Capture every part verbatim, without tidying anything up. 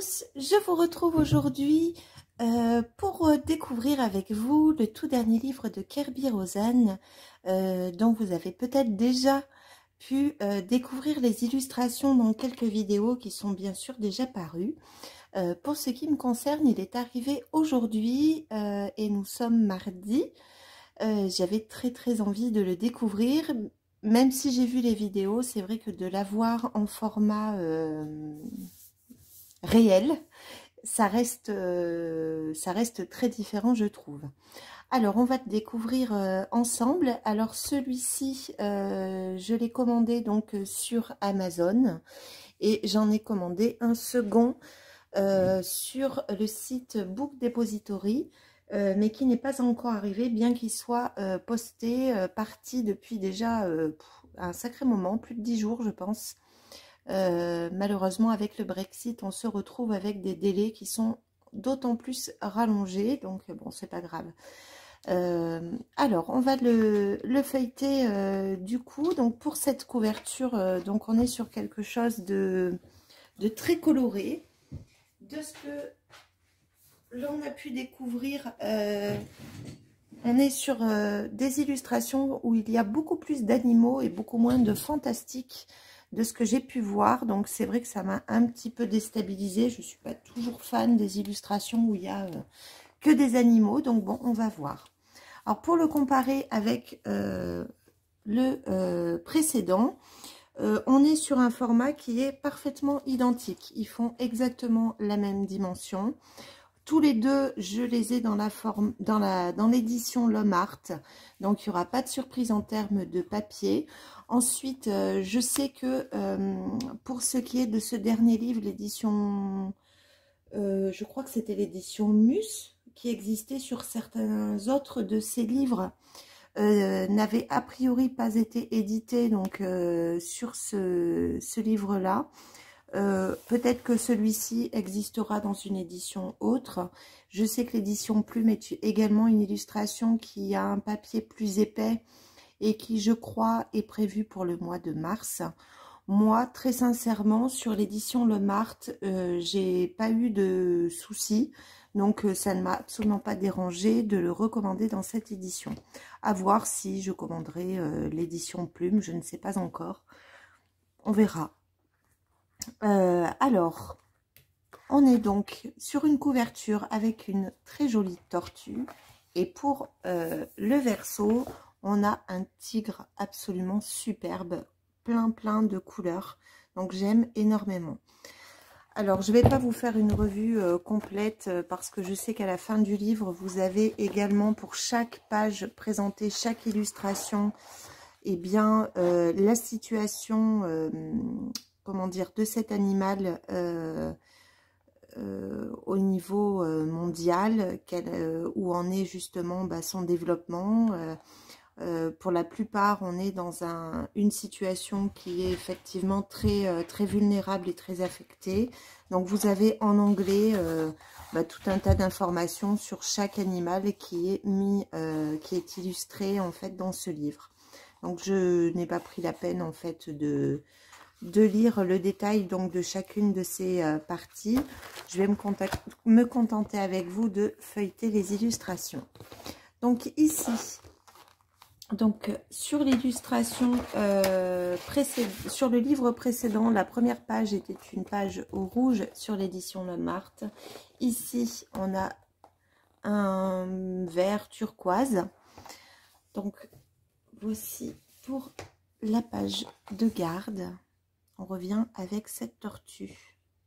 tous, je vous retrouve aujourd'hui euh, pour découvrir avec vous le tout dernier livre de Kerby Rosanes, euh, dont vous avez peut-être déjà pu euh, découvrir les illustrations dans quelques vidéos qui sont bien sûr déjà parues. Euh, pour ce qui me concerne, il est arrivé aujourd'hui euh, et nous sommes mardi. Euh, J'avais très très envie de le découvrir, même si j'ai vu les vidéos, c'est vrai que de l'avoir en format euh, réel, ça reste, euh, ça reste très différent, je trouve. Alors, on va le découvrir euh, ensemble. Alors, celui-ci, euh, je l'ai commandé donc sur Amazon et j'en ai commandé un second euh, sur le site Book Depository, euh, mais qui n'est pas encore arrivé, bien qu'il soit euh, posté, euh, parti depuis déjà euh, un sacré moment, plus de dix jours, je pense. Euh, malheureusement, avec le Brexit, on se retrouve avec des délais qui sont d'autant plus rallongés, donc bon, c'est pas grave. Euh, alors, on va le, le feuilleter euh, du coup. Donc, pour cette couverture, euh, donc on est sur quelque chose de, de très coloré. De ce que l'on a pu découvrir, euh, on est sur euh, des illustrations où il y a beaucoup plus d'animaux et beaucoup moins de fantastique de ce que j'ai pu voir. Donc c'est vrai que ça m'a un petit peu déstabilisée. Je ne suis pas toujours fan des illustrations où il y a euh, que des animaux. Donc bon, on va voir. Alors pour le comparer avec euh, le euh, précédent, euh, on est sur un format qui est parfaitement identique. Ils font exactement la même dimension. Tous les deux, je les ai dans la forme, dans la, dans l'édition L'Homme Art. Donc, il n'y aura pas de surprise en termes de papier. Ensuite, euh, je sais que euh, pour ce qui est de ce dernier livre, l'édition, euh, je crois que c'était l'édition Mus, qui existait sur certains autres de ces livres, euh, n'avait a priori pas été édité donc euh, sur ce, ce livre-là. Euh, peut-être que celui-ci existera dans une édition autre. Je sais que l'édition Plume est également une illustration qui a un papier plus épais et qui, je crois, est prévue pour le mois de mars. Moi, très sincèrement, sur l'édition Le Mart, euh, j'ai pas eu de soucis. Donc, euh, ça ne m'a absolument pas dérangé de le recommander dans cette édition. À voir si je commanderai euh, l'édition Plume, je ne sais pas encore. On verra. Euh, alors, on est donc sur une couverture avec une très jolie tortue. Et pour euh, le verso, on a un tigre absolument superbe, plein plein de couleurs. Donc j'aime énormément. Alors, je ne vais pas vous faire une revue euh, complète euh, parce que je sais qu'à la fin du livre, vous avez également pour chaque page présenté, chaque illustration, et eh bien euh, la situation... Euh, comment dire, de cet animal euh, euh, au niveau euh, mondial, quel, euh, où en est justement bah, son développement. Euh, euh, pour la plupart, on est dans un, une situation qui est effectivement très, euh, très vulnérable et très affectée. Donc vous avez en anglais euh, bah, tout un tas d'informations sur chaque animal qui est mis, euh, qui est illustré en fait dans ce livre. Donc je n'ai pas pris la peine en fait de de lire le détail donc de chacune de ces euh, parties. Je vais me, me contenter avec vous de feuilleter les illustrations. Donc ici, donc sur l'illustration euh, précédente, sur le livre précédent, la première page était une page au rouge sur l'édition Le Mart. Ici, on a un vert turquoise. Donc voici pour la page de garde. On revient avec cette tortue.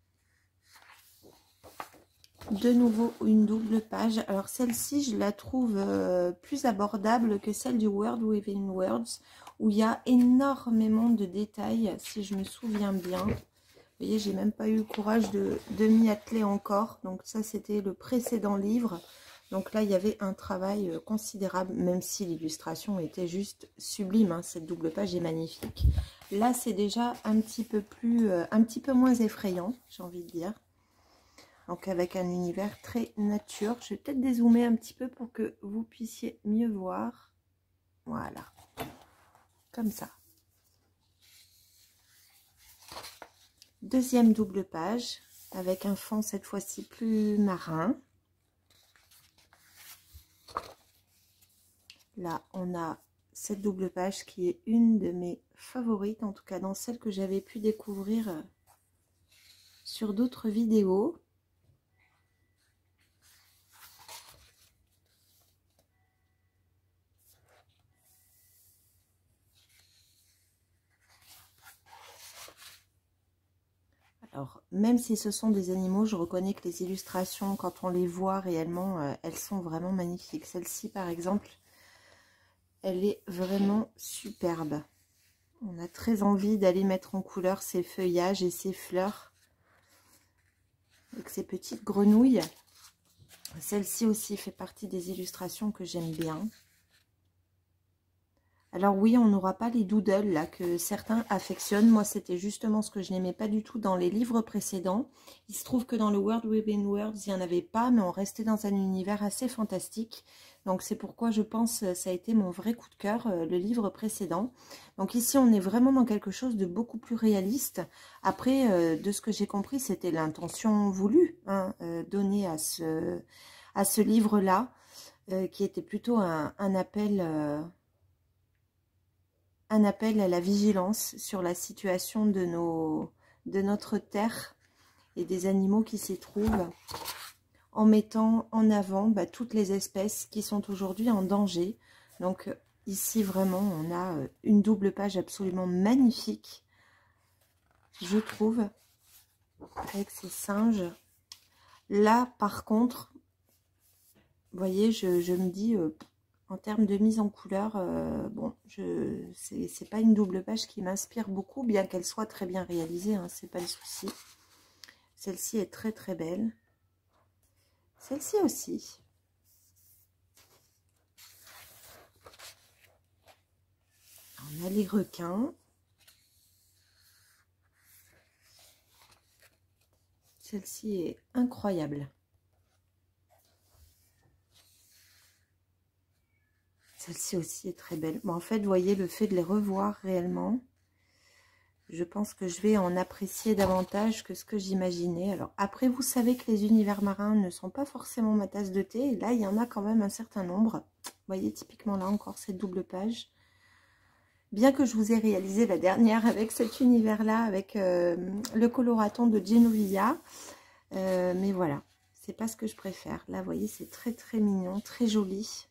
De nouveau, une double page. Alors, celle-ci, je la trouve euh, plus abordable que celle du World Within Words, où il y a énormément de détails, si je me souviens bien. Vous voyez, j'ai même pas eu le courage de, de m'y atteler encore. Donc, ça, c'était le précédent livre. Donc là, il y avait un travail considérable, même si l'illustration était juste sublime. Hein, cette double page est magnifique. Là, c'est déjà un petit peu plus, euh, un petit peu moins effrayant, j'ai envie de dire. Donc avec un univers très nature. Je vais peut-être dézoomer un petit peu pour que vous puissiez mieux voir. Voilà, comme ça. Deuxième double page. avec un fond cette fois-ci plus marin. Là, on a cette double page qui est une de mes favorites, en tout cas dans celle que j'avais pu découvrir sur d'autres vidéos. Alors, même si ce sont des animaux, je reconnais que les illustrations, quand on les voit réellement, euh, elles sont vraiment magnifiques. Celle-ci, par exemple, elle est vraiment superbe. On a très envie d'aller mettre en couleur ces feuillages et ces fleurs avec ces petites grenouilles. Celle-ci aussi fait partie des illustrations que j'aime bien. Alors oui, on n'aura pas les doodles là que certains affectionnent. Moi, c'était justement ce que je n'aimais pas du tout dans les livres précédents. Il se trouve que dans le World Within Worlds, il n'y en avait pas, mais on restait dans un univers assez fantastique. Donc c'est pourquoi je pense que ça a été mon vrai coup de cœur, le livre précédent. Donc ici, on est vraiment dans quelque chose de beaucoup plus réaliste. Après, euh, de ce que j'ai compris, c'était l'intention voulue, hein, euh, donnée à ce, à ce livre-là, euh, qui était plutôt un, un appel... Euh, un appel à la vigilance sur la situation de, nos, de notre terre et des animaux qui s'y trouvent, en mettant en avant bah, toutes les espèces qui sont aujourd'hui en danger. Donc ici vraiment on a une double page absolument magnifique, je trouve, avec ces singes. Là par contre, vous voyez, je, je me dis... Euh, en termes de mise en couleur, euh, bon, je c'est pas une double page qui m'inspire beaucoup, bien qu'elle soit très bien réalisée, hein, c'est pas le souci. Celle-ci est très très belle. Celle-ci aussi. On a les requins. Celle-ci est incroyable. Celle-ci aussi est très belle. Bon, en fait, vous voyez, le fait de les revoir réellement, je pense que je vais en apprécier davantage que ce que j'imaginais. Alors, après, vous savez que les univers marins ne sont pas forcément ma tasse de thé. Et là, il y en a quand même un certain nombre. Vous voyez, typiquement là, encore cette double page. Bien que je vous ai réalisé la dernière avec cet univers-là, avec euh, le coloraton de Genovia. Euh, mais voilà, c'est pas ce que je préfère. Là, vous voyez, c'est très, très mignon, très joli.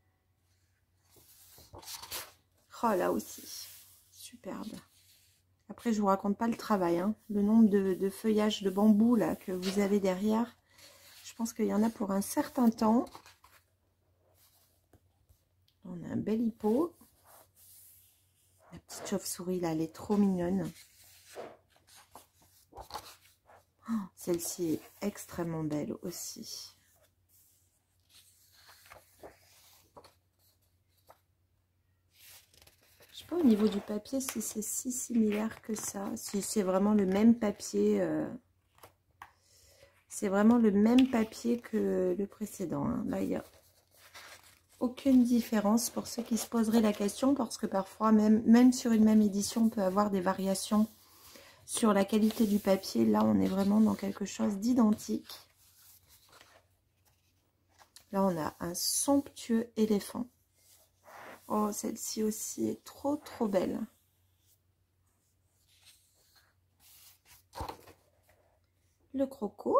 Oh, là aussi, superbe. Après, je vous raconte pas le travail, hein. Le nombre de, de feuillages de bambou là que vous avez derrière. Je pense qu'il y en a pour un certain temps. On a un bel hippo. La petite chauve-souris là, elle est trop mignonne. Oh, celle-ci est extrêmement belle aussi. Je sais pas au niveau du papier si c'est si similaire que ça. Si c'est vraiment le même papier. Euh, c'est vraiment le même papier que le précédent. Hein. Là, il n'y a aucune différence pour ceux qui se poseraient la question. Parce que parfois, même, même sur une même édition, on peut avoir des variations sur la qualité du papier. Là, on est vraiment dans quelque chose d'identique. Là, on a un somptueux éléphant. Oh, celle-ci aussi est trop, trop belle. Le croco.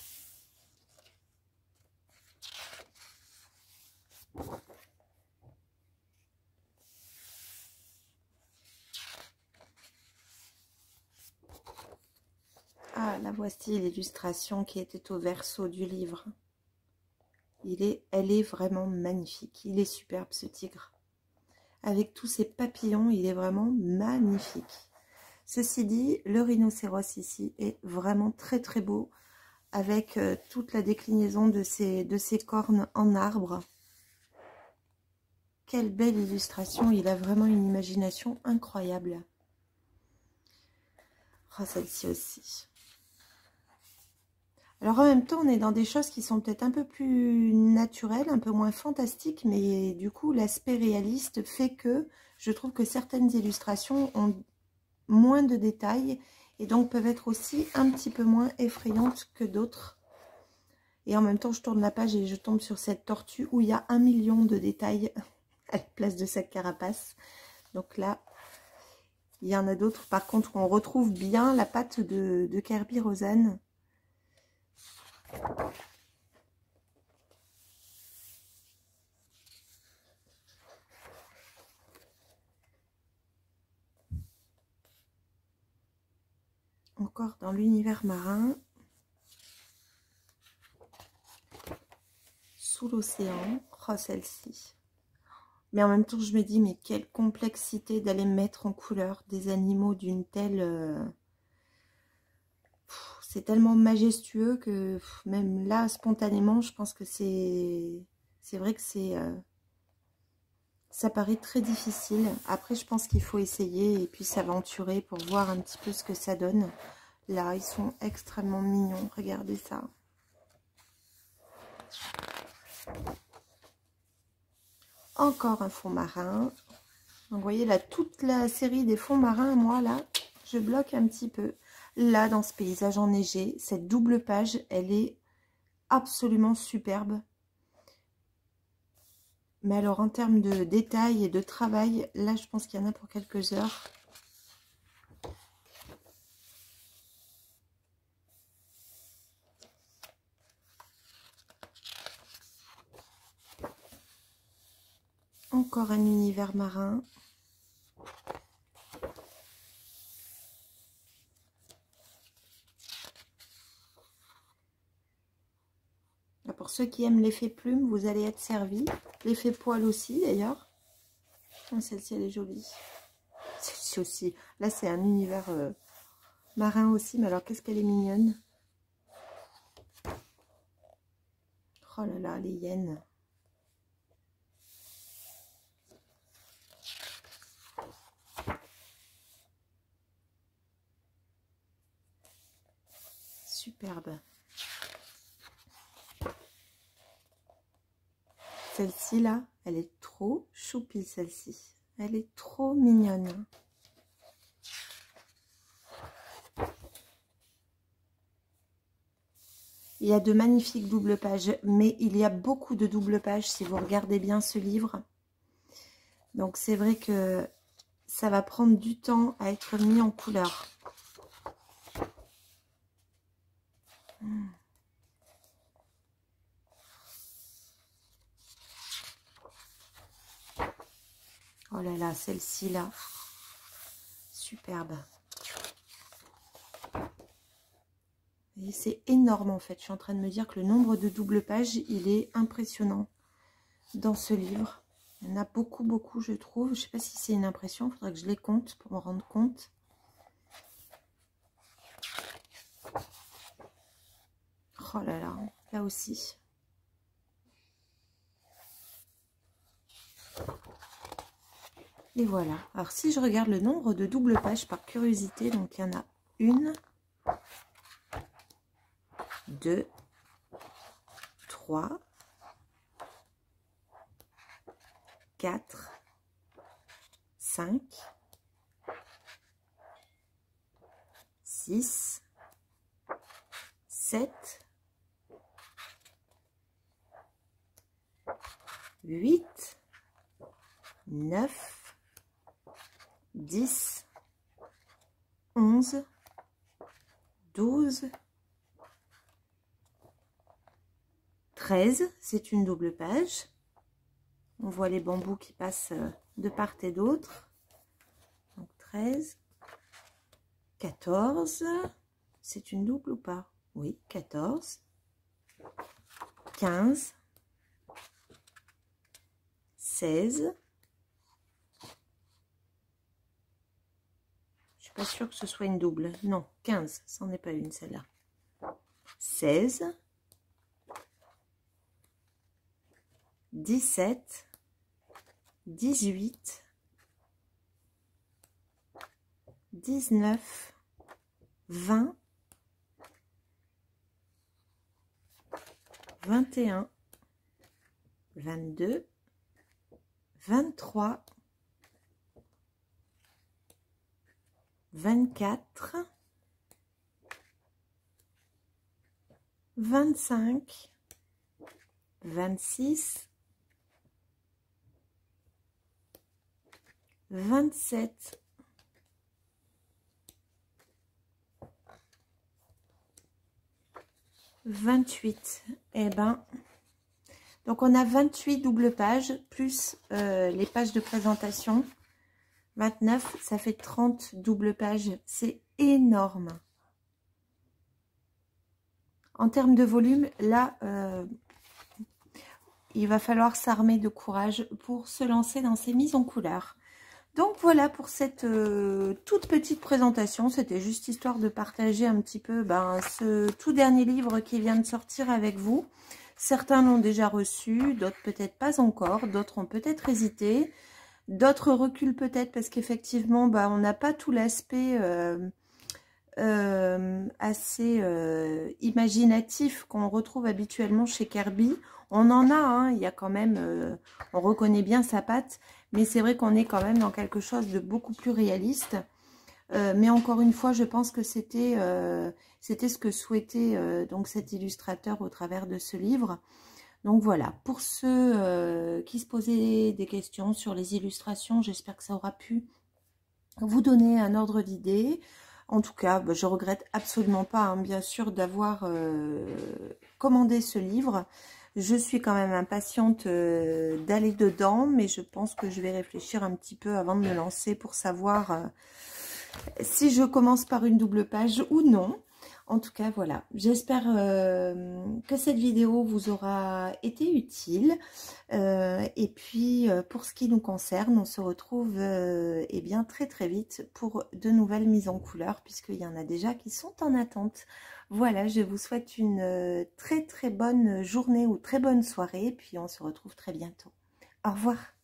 Ah, la voici l'illustration qui était au verso du livre. Il est, elle est vraiment magnifique. Il est superbe, ce tigre. Avec tous ces papillons, il est vraiment magnifique. Ceci dit, le rhinocéros ici est vraiment très très beau, avec euh, toute la déclinaison de ses, de ses cornes en arbre. Quelle belle illustration, il a vraiment une imagination incroyable. Oh, celle-ci aussi. Alors en même temps, on est dans des choses qui sont peut-être un peu plus naturelles, un peu moins fantastiques, mais du coup, l'aspect réaliste fait que je trouve que certaines illustrations ont moins de détails et donc peuvent être aussi un petit peu moins effrayantes que d'autres. Et en même temps, je tourne la page et je tombe sur cette tortue où il y a un million de détails à la place de sa carapace. Donc là, il y en a d'autres. Par contre, on retrouve bien la patte de, de Kerby Rosanes. Encore dans l'univers marin. Sous l'océan. Oh, celle-ci. Mais en même temps, je me dis, mais quelle complexité d'aller mettre en couleur des animaux d'une telle... Euh... C'est tellement majestueux que pff, même là, spontanément, je pense que c'est... C'est vrai que c'est... Euh... Ça paraît très difficile. Après, je pense qu'il faut essayer et puis s'aventurer pour voir un petit peu ce que ça donne. Là, ils sont extrêmement mignons. Regardez ça. Encore un fond marin. Donc, vous voyez, là, toute la série des fonds marins, moi, là, je bloque un petit peu. Là, dans ce paysage enneigé, cette double page, elle est absolument superbe. Mais alors, en termes de détails et de travail, là, je pense qu'il y en a pour quelques heures. Encore un univers marin. Pour ceux qui aiment l'effet plume, vous allez être servi. L'effet poil aussi, d'ailleurs. Celle-ci, elle est jolie. Celle-ci aussi. Là, c'est un univers euh, marin aussi. Mais alors, qu'est-ce qu'elle est mignonne. Oh là là, les hyènes. Superbe. Celle-ci, là, elle est trop choupie, celle-ci. Elle est trop mignonne. Il y a de magnifiques doubles pages, mais il y a beaucoup de doubles pages si vous regardez bien ce livre. Donc, c'est vrai que ça va prendre du temps à être mis en couleur. Hmm. Oh là là, celle-ci là, superbe. Et c'est énorme en fait. Je suis en train de me dire que le nombre de doubles pages, il est impressionnant dans ce livre. Il y en a beaucoup, beaucoup, je trouve. Je ne sais pas si c'est une impression. Il faudrait que je les compte pour me rendre compte. Oh là là, là aussi. Et voilà. Alors, si je regarde le nombre de doubles pages par curiosité, donc il y en a une, deux, trois, quatre, cinq, six, sept, huit, neuf, dix, onze, douze, treize, c'est une double page. On voit les bambous qui passent de part et d'autre. Donc treize, quatorze, c'est une double ou pas? Oui, quatorze, quinze, seize. Je suis pas sûre que ce soit une double. Non, quinze, c'en n'est pas une celle-là. seize, dix-sept, dix-huit, dix-neuf, vingt, vingt et un, vingt-deux, vingt-trois, vingt-quatre, vingt-cinq, vingt-six, vingt-sept, vingt-huit. Et ben, donc on a vingt-huit doubles pages, plus euh, les pages de présentation. vingt-neuf, ça fait trente doubles pages. C'est énorme. En termes de volume, là, euh, il va falloir s'armer de courage pour se lancer dans ces mises en couleur. Donc voilà pour cette euh, toute petite présentation. C'était juste histoire de partager un petit peu ben, ce tout dernier livre qui vient de sortir avec vous. Certains l'ont déjà reçu, d'autres peut-être pas encore, d'autres ont peut-être hésité, d'autres reculent peut-être parce qu'effectivement ben, on n'a pas tout l'aspect euh, euh, assez euh, imaginatif qu'on retrouve habituellement chez Kerby. On en a, hein, il y a quand même, euh, on reconnaît bien sa patte, mais c'est vrai qu'on est quand même dans quelque chose de beaucoup plus réaliste. Euh, mais encore une fois, je pense que c'était euh, c'était ce que souhaitait euh, donc cet illustrateur au travers de ce livre. Donc voilà, pour ceux euh, qui se posaient des questions sur les illustrations, j'espère que ça aura pu vous donner un ordre d'idée. En tout cas, bah, je regrette absolument pas, hein, bien sûr, d'avoir euh, commandé ce livre. Je suis quand même impatiente euh, d'aller dedans, mais je pense que je vais réfléchir un petit peu avant de me lancer pour savoir euh, si je commence par une double page ou non. En tout cas, voilà, j'espère euh, que cette vidéo vous aura été utile. Euh, et puis, euh, pour ce qui nous concerne, on se retrouve euh, eh bien, très très vite pour de nouvelles mises en couleur, puisqu'il y en a déjà qui sont en attente. Voilà, je vous souhaite une euh, très très bonne journée ou très bonne soirée, puis on se retrouve très bientôt. Au revoir.